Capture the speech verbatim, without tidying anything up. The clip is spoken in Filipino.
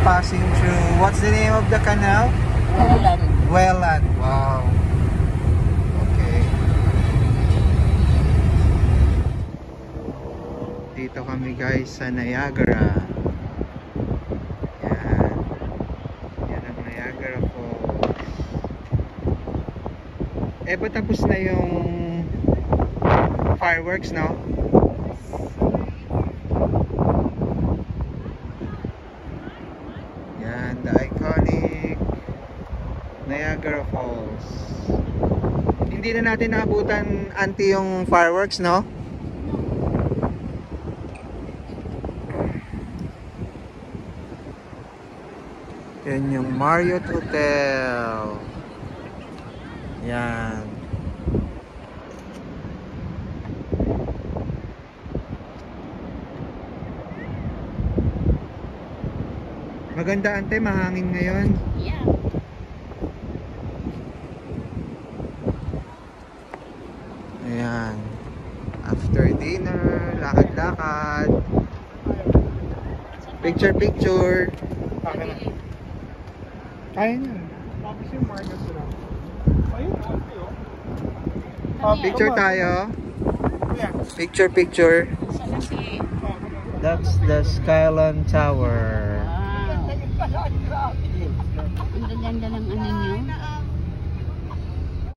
passing through, what's the name of the canal? Welland. Welland. Wow. Okay. Dito kami guys sa Niagara. Yan. Yan ang Niagara Falls. Eh, ba tapos na yung fireworks, no? Yan, the iconic Niagara Falls. Hindi na natin naabutan anti yung fireworks, no? Yan yung Marriott Hotel. Yan. Maganda ante, mahangin ngayon. Yeah. Ayan. After dinner, lakad-lakad. Picture picture. Okay na. Kaya na. Tapos yung market sila. Ayun, okay oh. Ano Picture yan? tayo. Yeah. Picture picture. Saan na si... That's the Skyline Tower.